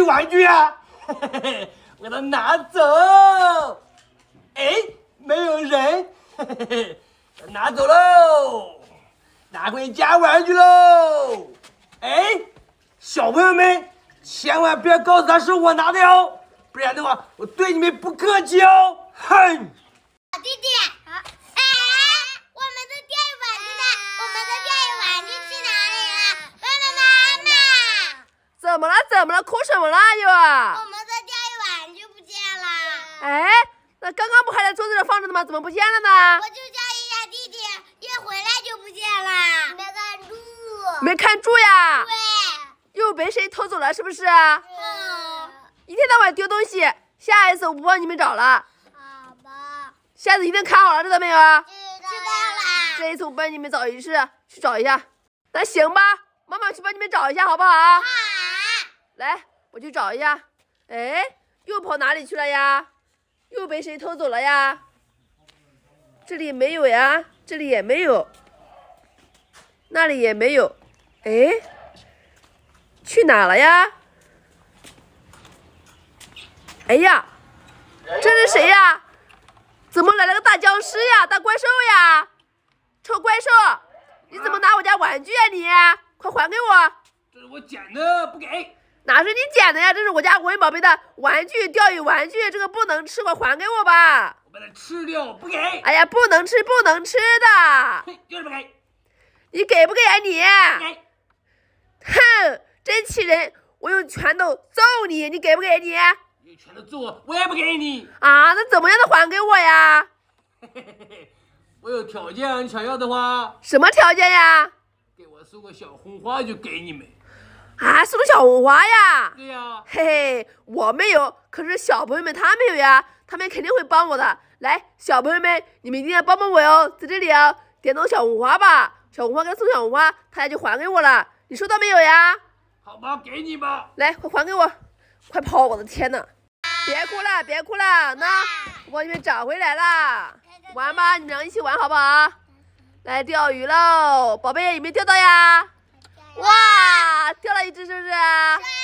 玩具啊！我给它拿走。哎，没有人，拿走喽，拿回家玩去喽。哎，小朋友们，千万不要告诉他是我拿的哟，不然的话，我对你们不客气哦。哼！ 弟弟，我们的钓鱼玩具呢？我们的钓鱼玩具去哪里了？爸爸妈妈， 怎么了？怎么了？哭什么了又？ 我们的钓鱼玩具不见了。 哎，那刚刚不还在桌子上放着呢吗？怎么不见了呢？ 我就叫一下弟弟，一回来就不见了。没看住。 没看住呀？ 对。 又被谁偷走了？是不是？一嗯。 天到晚丢东西，下一次我不帮你们找了。 好吧。 下次一定看好了，知道没有？ 知道啦。 这一次我帮你们找一次，去找一下。那行吧，妈妈去帮你们找一下，好不好？ 好。 来，我去找一下。哎，又跑哪里去了呀？又被谁偷走了呀？这里没有呀，这里也没有，那里也没有。哎，去哪了呀？哎呀，这是谁呀？怎么来了个大僵尸呀？大怪兽呀！臭怪兽，你怎么拿我家玩具呀你？快还给我！ 这是我捡的，不给。 哪是你捡的呀？这是我家文宝贝的玩具，钓鱼玩具，这个不能吃，快还给我吧！ 我把它吃掉，不给。 哎呀，不能吃，不能吃的！ 嘿，就是不给。 你给不给啊你？ 给。 哼，真气人！我用拳头揍你，你给不给你？ 你拳头揍我，我也不给你。 啊，那怎么样的还给我呀？ 嘿嘿嘿嘿，我有条件，你想要的话， 什么条件呀？ 给我送个小红花就给你们。 啊，送小红花呀？ 对呀。 嘿嘿，我没有，可是小朋友们他们有呀，他们肯定会帮我的。来，小朋友们，你们一定要帮帮我哟，在这里啊，点动小红花吧，小红花跟送小红花，大家就还给我了，你收到没有呀？ 好吧，给你吧。 来，快还给我，快跑！我的天哪！别哭了，别哭了，那我帮你们找回来了，玩吧，你们俩一起玩好不好？来钓鱼喽，宝贝，有没有钓到呀？哇，钓了一只是不是？